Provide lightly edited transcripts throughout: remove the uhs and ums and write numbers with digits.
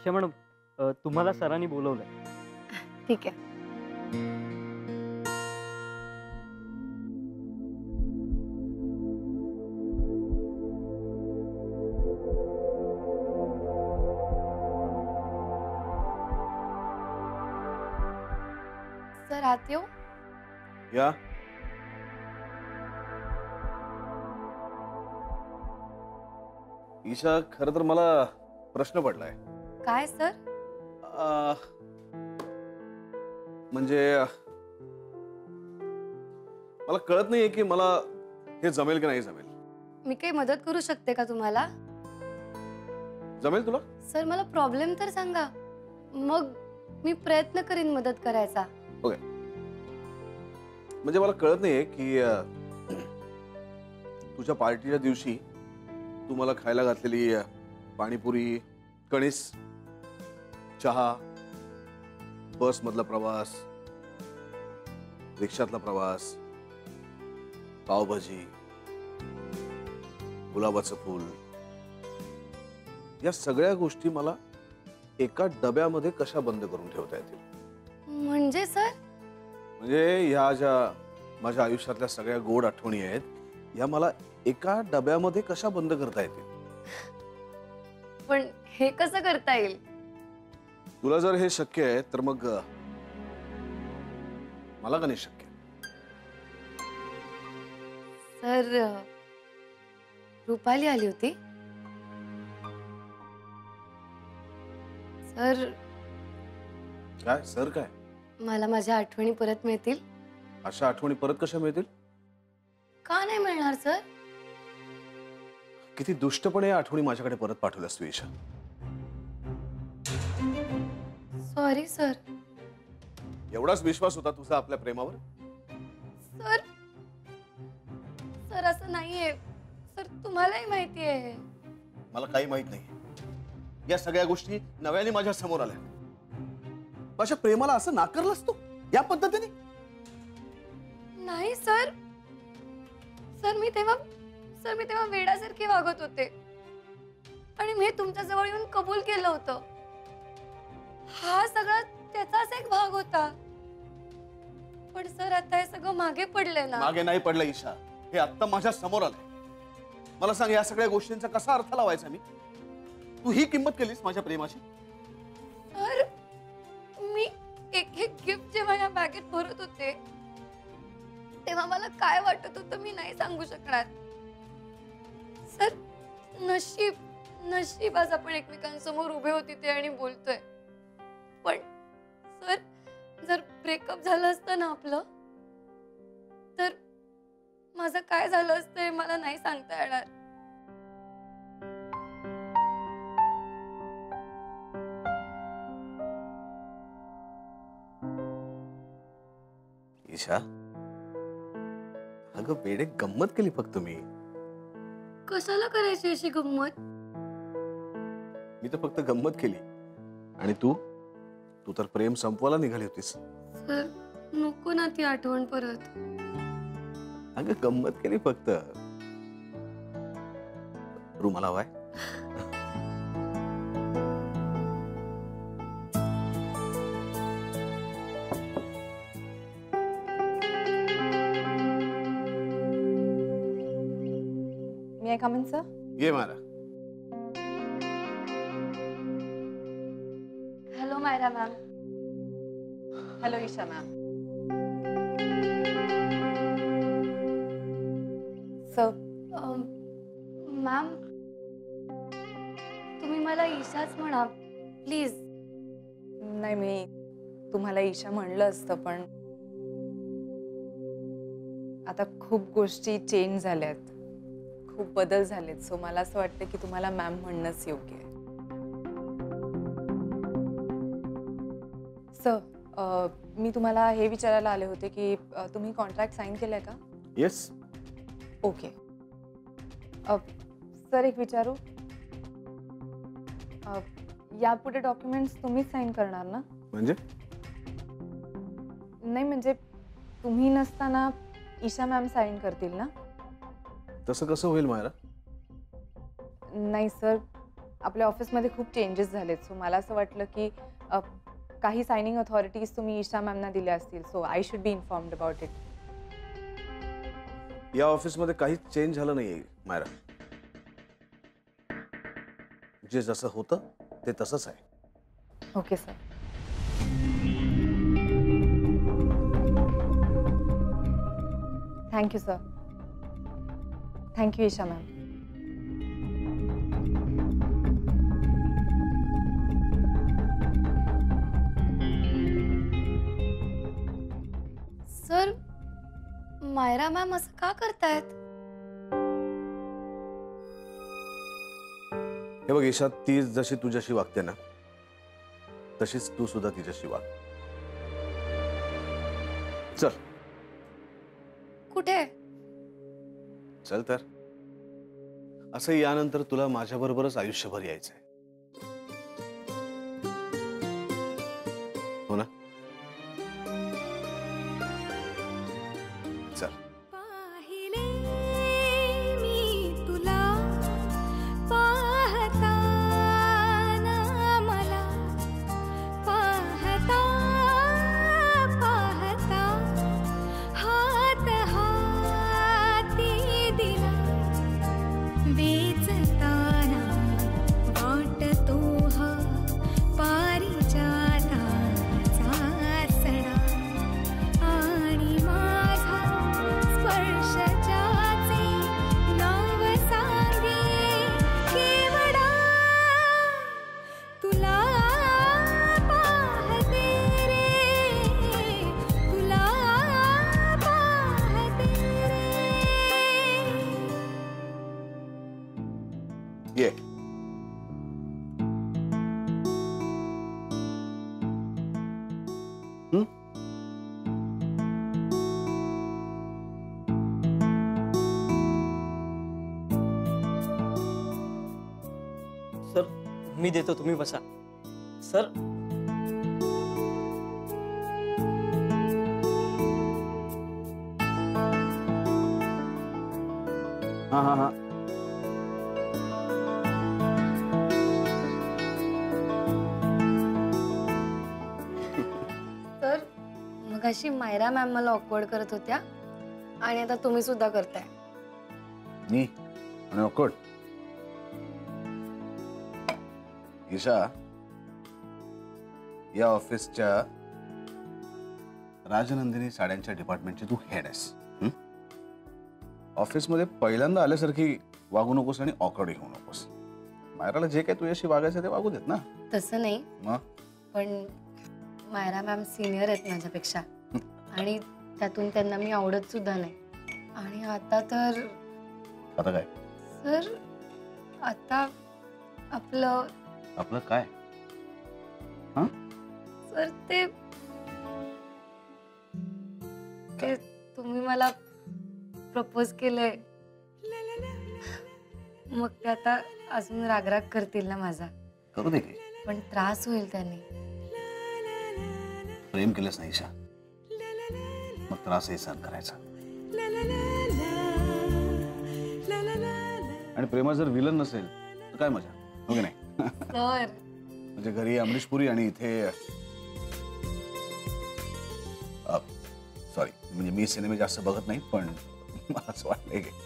Isha madam, तुम्हाला सरांनी बोलवलंय. ठीक आहे. सर आत येऊ? या. ईशा, खरं तर मला प्रश्न पडलाय. काय सर? म्हणजे मला कळत नाहीये की मला हे जमेल की नाही जमेल. मी काही मदत करू शकते का तुम्हाला? जमेल तुला? सर मला प्रॉब्लेम तर सांगा, मग मी प्रयत्न करीन मदत करायचा. ओके. म्हणजे मला कळत नाहीये की तुझ्या पार्टीच्या दिवशी तू मला खायला घातलेली पाणीपुरी, कणीस, चहा, बस मधला प्रवास, रिक्षातला प्रवास, पावभाजी, गुलाबाचं फूल, या सगळ्या गोष्टी मला एका डब्यामध्ये कशा बंद करून ठेवता येतील? म्हणजे सर? म्हणजे ह्या ज्या माझ्या आयुष्यातल्या सगळ्या गोड आठवणी आहेत, या मला एका डब्यामध्ये कशा बंद करता येतील? पण हे कसं करता येईल? तुला जर हे शक्य आहे तर मग मला का नाही शक्य? सर, रुपाली आली होती. सर, काय सर काय? मला माझ्या आठवणी परत मिळतील? अशा आठवणी परत कशा मिळतील? का नाही मिळणार सर? किती दुष्टपणे या आठवणी माझ्याकडे परत पाठवल्यास तू ईशा. Sorry sir. एवढाच विश्वास होता तुझा आपल्या प्रेमावर? सर, सर असं नाहीये. सर तुम्हालाही माहिती आहे. मला काही माहित नाही. या सगळ्या गोष्टी नव्याने माझ्या समोर आल्या. माझ्या प्रेमाला असं नाकारलंस तू या पद्धतीने? नाही सर. सर मी तेव्हा वेड्यासारखी वागत होते आणि मी तुमच्या जवळ येऊन कबूल केलं होतं. हा सगळा त्याचाच एक भाग होता. पण सर आता हे सगळं मागे पडलंय ना. मागे नाही पडलं ईशा, हे आता माझ्या समोर आलंय. मला सांग, या सगळ्या गोष्टींचा कसा अर्थ लावायचा मी? तू ही किंमत केलीस माझ्या प्रेमाची? सर, मी एक एक गिफ्ट जेव्हा या बॅगेत भरत होते तेव्हा मला काय वाटत होतं मी नाही सांगू शकणार. सर, नशीब आज आपण एकमेकांसमोर उभे होते ते आणि बोलतोय. पण सर, जर ब्रेकअप झालं असतं ना आपलं, तर माझं काय झालं असतं हे मला नाही सांगता येणार. ईशा, अगं वेडे गंमत केली फक्त मी. कशाला करायची अशी गंमत? मी तर फक्त गंमत केली आणि तू तर प्रेम संपवायला निघाली होतीस. सर, नको ना ती आठवण परत. अगं गंमत केली फक्त. रुमाल हवाय? May I come in, sir? ये मारा. Hello Myra ma'am. Hello, Isha ma'am. Sir, ma'am, तुम्ही मला ईशाच म्हणा प्लीज. नाही, मी तुम्हाला ईशा म्हणलं असतं, पण आता खूप गोष्टी चेंज झाल्यात, खूप बदल झालेत. सो मला असं वाटतं की तुम्हाला मॅम म्हणणंच योग्य आहे. सर, मी तुम्हाला हे विचारायला आले होते की तुम्ही कॉन्ट्रॅक्ट साईन केलंय का? येस. ओके. सर, एक विचारू, यापुढे डॉक्युमेंट्स तुम्हीच साईन करणार ना? म्हणजे? नाही, म्हणजे तुम्ही नसताना ईशा मॅम साईन करतील ना? तसं कसं होईल मायरा? नाही सर, आपल्या ऑफिसमध्ये खूप चेंजेस झालेत. सो मला असं वाटलं की काही सायनिंग अथॉरिटीज तुम्ही ईशा मॅमना दिल्या असतील. So I should be informed about it. या ऑफिसमध्ये काहीच चेंज झालं नाहीये मायरा. जे जसं होतं ते तसंच आहे. Okay sir. Thank you sir. Thank you Isha ma'am. Sir, Myra ma'am असं का करतायत? हे बघ ईशा, ती जशी तुझ्याशी वागते ना तशीच तू सुद्धा तिच्याशी वाग. चल कुठे? चल तर. असं यानंतर तुला माझ्याबरोबरच आयुष्यभर यायचंय, हो ना? चल. पाहिले मी तुला पाहताना मला पाहता पाहता हात हाती दिला वेचताना वाटतो हा पारिजाताचा सडा आणि माझा स्पर्श ज्याचे नाव सांगे केवढा तुला पाहते रे तुला पाहते रे. ये. हं? सर मी देतो, तुम्ही बसा. सर हा हा हा. तर मगाशी मायरा मॅम मला ऑकवर्ड करत होत्या आणि आता तुम्ही सुद्धा करताय. मी आणि ऑकवर्ड. ईशा, या ऑफिसच्या राजनंदिनी साड्यांच्या डिपार्टमेंटची तू हेड आहेस. ऑफिसमध्ये पहिल्यांदा आल्यासारखी वागू नकोस आणि ऑकवर्ड घेऊ नकोस. मायराला जे काय तुझ्याशी वागायचं ते वागू देत ना. तसं नाही, मग पण मायरा मॅम सिनियर आहेत माझ्यापेक्षा आणि त्यातून त्यांना मी आवडत सुद्धा नाही. आणि आता तर आता काय? सर, आता आपलं आपलं काय? सर ते तुम्ही मला प्रपोज केलंय, मग ते आता अजून रागराग करतील ना माझा. करू दे की. पण त्रास होईल त्याने. प्रेम केलंच नाही ईशा, मग त्रासही सहन करायचा. आणि प्रेमा जर विलन नसेल तर काय मजा, हो की नाही? सर, म्हणजे घरी अमरीश पुरी आणि इथे सॉरी, म्हणजे मी सिनेमे जास्त बघत नाही, पण मला असं वाटलंय की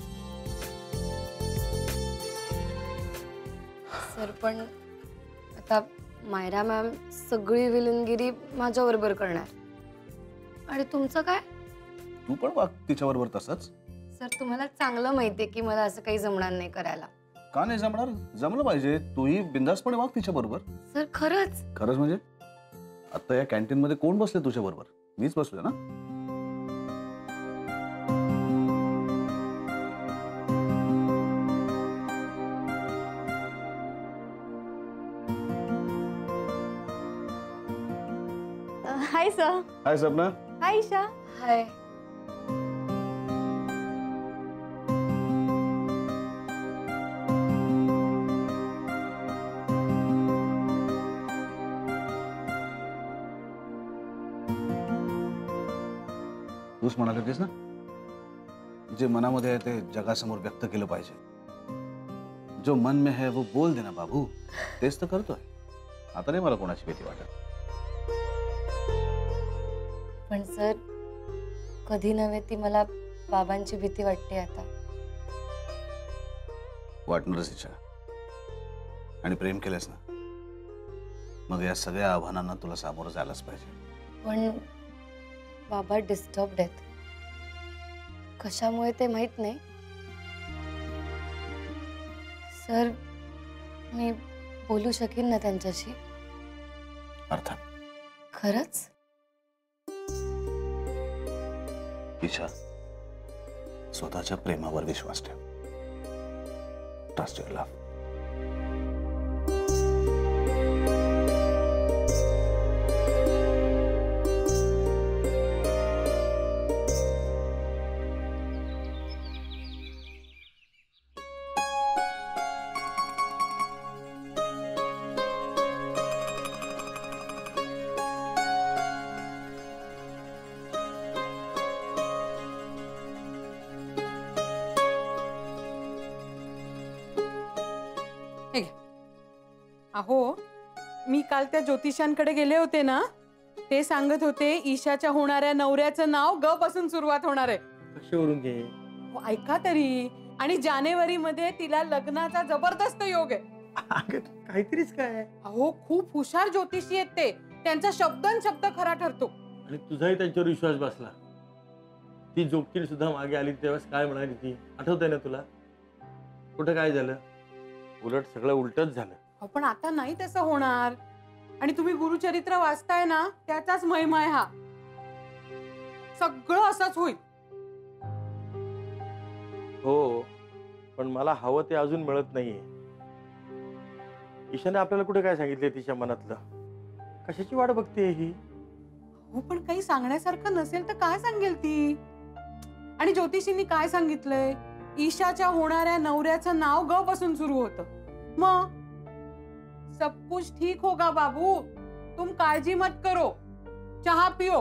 सर पण आता मायरा मॅम सगळी विलनगिरी माझ्या बरोबर करणार आणि तुमचं काय? तू पण वाग तिच्याबरोबर तसंच. सर, तुम्हाला चांगलं माहितीये की मला असं काही जमणार नाही करायला. का नाही जमणार? जमलं पाहिजे. तूही बिंदासपणे वाग तिच्या बरोबर. सर, खरंच. खरंच म्हणजे आता या कॅन्टीन मध्ये कोण बसले तुझ्या बरोबर? मीच बसलोय ना. Hi sir. Hi Sapna. Hi Isha. Hi. तूच म्हणाल होतीस ना, जे मनामध्ये आहे ते जगासमोर व्यक्त केलं पाहिजे. जो मन में है वो बोल देना बाबू. तेच तर करतोय. आता नाही मला कोणाची भीती वाटत. पण सर कधी नव्हे ती मला बाबांची भीती वाटते आता. वाटणारच इच्छा. आणि प्रेम केलंस ना, मग या सगळ्या आव्हानांना तुला सामोरं जायलाच पाहिजे. पण बाबा डिस्टर्ब्ड आहेत. कशामुळे ते माहित नाही. सर मी बोलू शकेन ना त्यांच्याशी? अर्थात. खरंच? इच्छा, स्वतःच्या प्रेमावर विश्वास ठेव. Trust your love. अहो मी काल त्या ज्योतिषांकडे गेले होते ना, ते सांगत होते ईशाच्या होणाऱ्या नवऱ्याचं नाव ग पासून सुरुवात होणार आहे. कशावरून घे? हो, ऐका तरी. आणि जानेवारी मध्ये तिला लग्नाचा जबरदस्त योग आहे. काहीतरीच काय. अहो खूप हुशार ज्योतिषी आहेत ते. त्यांचा शब्दन शब्द खरा ठरतो. आणि तुझाही त्यांच्यावर विश्वास बसला. ती जोगतीने सुद्धा मागे आली तेव्हाच काय म्हणाली ती आठवतंय ना तुला? कुठं काय झालं? उलट सगळं उलटच झालं. अहो, पण आता नाही तसं होणार. आणि तुम्ही गुरुचरित्र वाचताय ना, त्याचाच महिमा आहे हा. सगळं असंच होईल. हो, पण मला हवं ते अजून मिळत नाहीये. ईशाने आपल्याला कुठे काय सांगितलंय तिच्या मनातलं? कशाची वाट बघते ही? हो, पण काही सांगण्यासारखं नसेल तर काय सांगेल ती? आणि ज्योतिषींनी काय सांगितलंय? ईशाच्या होणाऱ्या नवऱ्याचं नाव ग पासून सुरू होतं. मग सब कुछ ठीक होगा बाबू. तुम काळजी मत करो. चहा पिओ.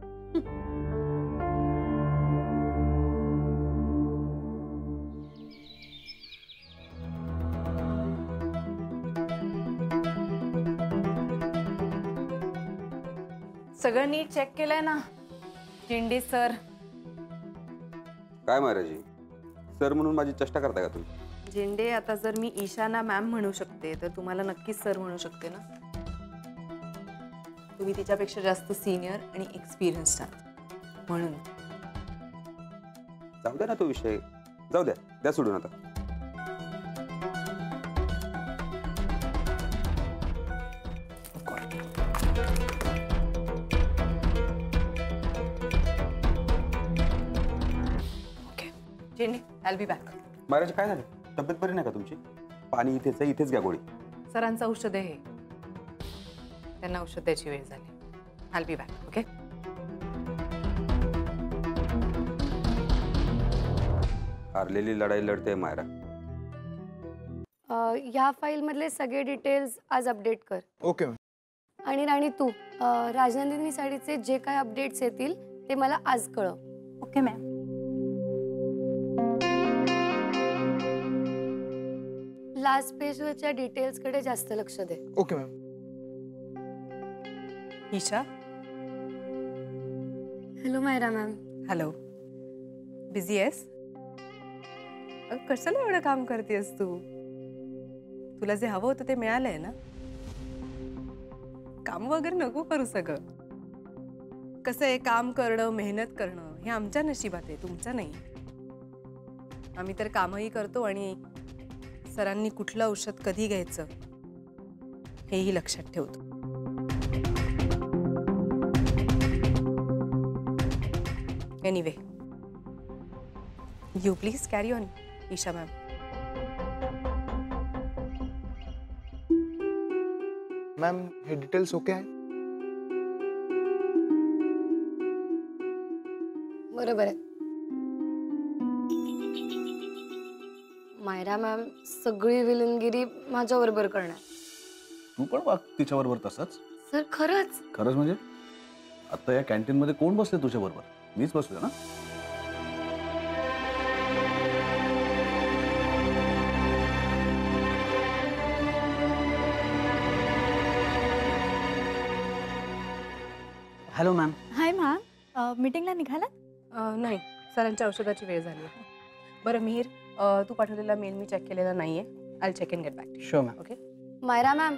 सगळं नीट चेक केलंय ना झेंडे सर? काय महाराजी, सर म्हणून माझी चेष्टा करता का तुम्ही? झेंडे, आता जर मी ईशाना मॅम म्हणू शकते तर तुम्हाला नक्कीच सर म्हणू शकते ना? तुम्ही तिच्यापेक्षा जास्त सिनियर आणि एक्सपिरियन्स्ड आहात म्हणून. जाऊ द्या ना तो विषय. जाऊ द्या, द्या सोडून आता. ओके झेंडे, आय बी बॅक. महाराज काय झालं? तब्येत बरी नाही का तुमची? पाणी इथेच आहे, इथेच घ्या गोळी. सरांचं औषध आहे हे. त्यांना औषध द्यायची वेळ झाली. I be back. ओके. हारलेली लढाई लढते मायरा. ह्या फाईल मधले सगळे डिटेल्स आज अपडेट कर. ओके. आणि राणी तू राजनंदिनी साडीचे जे काय अपडेट्स येतील ते मला आज कळव. Okay ma'am. लास्ट पेजवरच्या डिटेल्स कडे जास्त लक्ष दे. Okay ma'am. Isha. Hello Myra ma'am. Hello. Busy आहेस? कशाला एवढं काम करतेस तू? तुला जे हवं होतं ते मिळालंय ना? काम वगैरे नको करू. सगळं कसं आहे, काम करणं, मेहनत करणं हे आमच्या नशिबात आहे, तुमचं नाही. आम्ही तर कामही करतो आणि सरांनी कुठलं औषध कधी घ्यायचं हेही लक्षात ठेवतो. Anyway, you please carry on Isha ma'am. Ma'am हे डिटेल्स ओके आहे? बरोबर आहे. मायरा मॅम सगळी विलनगिरी माझ्या बरोबर करणार. तू पण वाग तिच्याबरोबर तसंच. सर खरंच? खरंच म्हणजे आता या कॅन्टीन मध्ये कोण बसले तुझ्या बरोबर? मीच बसलोय ना. Hello ma'am. हाय मॅम, मीटिंगला निघालात? नाही, सरांच्या औषधाची वेळ झाली आहे. बरं मिहीर, तू पाठवलेला मेल मी चेक केलेला नाहीये. I check in get back. Sure ma'am. Okay, Myra ma'am,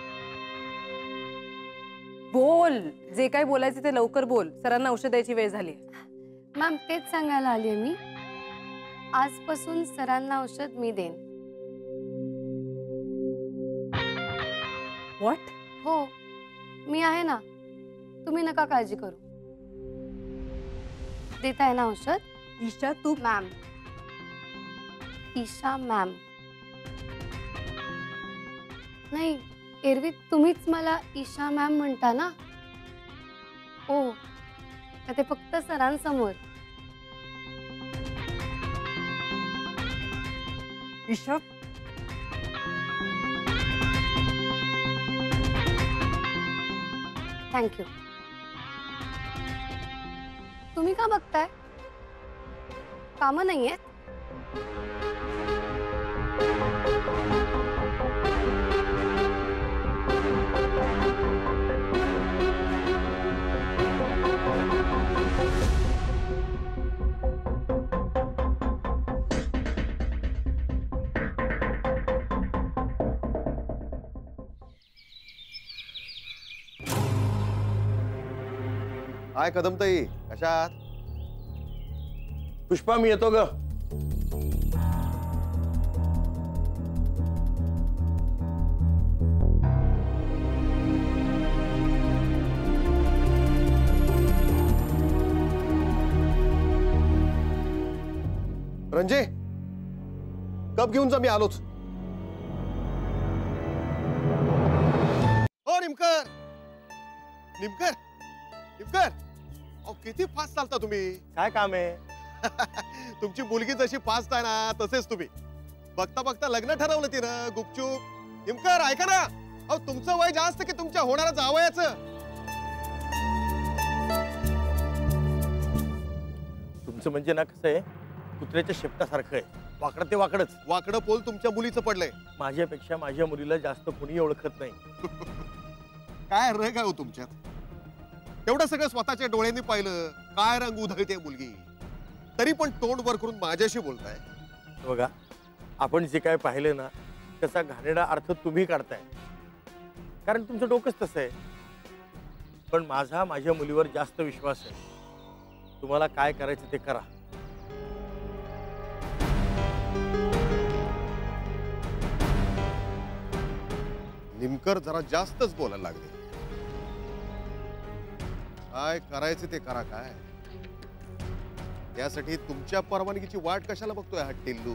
बोल. जे काही बोलायचं ते लवकर बोल. सरांना औषध द्यायची वेळ झाली. मॅम तेच सांगायला आली आहे मी. आजपासून सरांना औषध मी देईन. व्हॉट? हो, मी आहे ना, तुम्ही नका काळजी करू. देताय ना औषध? ईशा तू मॅम, ईशा मॅम. नाही, एरवी तुम्हीच मला ईशा मॅम म्हणता ना. ओ, ते फक्त सरांसमोर. ईशा थँक्यू. तुम्ही का बघताय? कामं नाहीये? हाय कदमताई, कशा आहात? पुष्पा मी येतो ग. रंजे, कप घेऊन जा, मी आलोच. हो निमकर, निमकर, निमकर, अहो किती फास्ट चालता तुम्ही. काय काम आहे? तुमची मुलगी जशी फास्ट आहे ना तसेच तुम्ही. बघता बघता लग्न ठरवलं तिनं गुपचूप. निमकर ऐका ना, अहो तुमचं वय जास्त की तुमच्या होणाऱ्या जावयाचं? तुमचं म्हणजे ना कसं आहे, कुत्र्याच्या शेपटासारखं आहे. वाकडं ते वाकडच. वाकडं पोल तुमच्या मुलीचं पडलंय. माझ्यापेक्षा माझ्या मुलीला जास्त कोणी ओळखत नाही. काय रग आहे हो तुमच्यात? एवढं सगळं स्वतःच्या डोळ्यांनी पाहिलं, काय रंग उधळते मुलगी, तरी पण तोंड वर करून माझ्याशी बोलताय. बघा, आपण जे काय पाहिलं ना त्याचा घाणेरडा अर्थ तुम्ही काढताय, कारण तुमचं डोकंच तसं आहे. पण माझा माझ्या मुलीवर जास्त विश्वास आहे. तुम्हाला काय करायचं ते करा. निमकर जरा जास्तच बोलायला लागले. काय करायचं ते करा. काय त्यासाठी तुमच्या परवानगीची वाट कशाला बघतोय हा टिल्लू?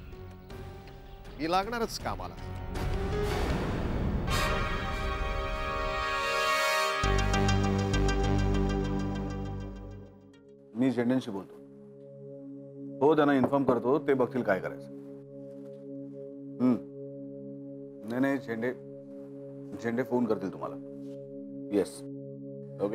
मी लागणारच कामाला. मी झेंडेंशी बोलतो. हो, त्यांना इन्फॉर्म करतो, ते बघतील काय करायचं. नाही नाही, झेंडे फोन करतील तुम्हाला. Yes, okay.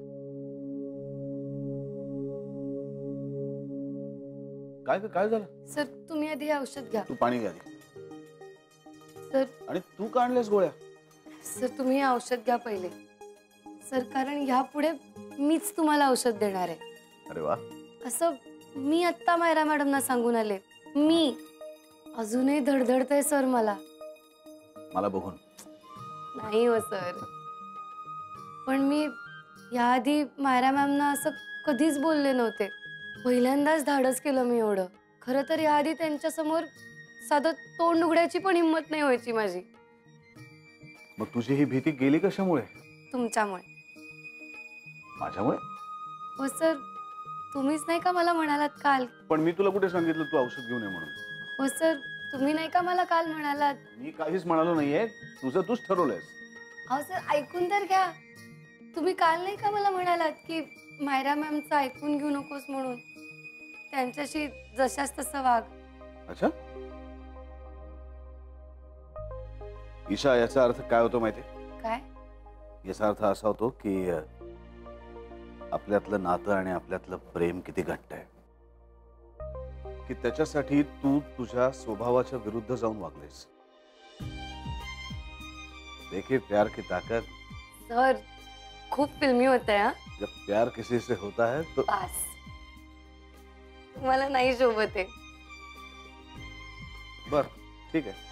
काय झालं? सर तुम्ही आधी हे औषध घ्या. तू पाणी घ्या. सर, आणि तू का आणल्यास गोळ्या? सर तुम्ही हे औषध घ्या पहिले. सर, कारण यापुढे मीच तुम्हाला औषध देणार आहे. अरे वा. असं मी आत्ता मायरा मॅडमना सांगून आले. मी अजूनही धडधडतंय सर मला. मला बघून नाही हो सर, पण मी याआधी मायरा मॅमना असं कधीच बोलले नव्हते. पहिल्यांदाच धाडस केलं मी एवढं. खरं तर याआधी त्यांच्या समोर साधं तोंड उघडायची पण हिंमत नाही व्हायची माझी. मग तुझी ही भीती गेली कशामुळे? तुमच्यामुळे. माझ्यामुळे? हो सर, तुम्हीच नाही का मला म्हणालात काल. पण मी तुला कुठे सांगितलं तू औषध घेऊन ये म्हणून? हो सर, तुम्ही नाही का मला काल म्हणालात. मी काहीच म्हणालो नाहीये, तुझं तूच ठरवलंयस. अहो सर, ऐकून तर घ्या. तुम्ही काल नाही का मला म्हणालात की मायरा मॅमचं ऐकून घेऊ नकोस म्हणून, त्यांच्याशी जशास तसं वाग. अच्छा, ईशा, याचा अर्थ काय होतो माहितीये? काय? याचा अर्थ असा होतो की आपल्यातलं नातं आणि आपल्यातलं प्रेम किती घट्ट आहे की त्याच्यासाठी तू तुझ्या स्वभावाच्या विरुद्ध जाऊन वागलेस. देखिए प्यार की ताकत. सर, खूप फिल्मी होत आहे. जब प्यार किसी से होता है तो पास मला नाही शोभत आहे. बर ठीक आहे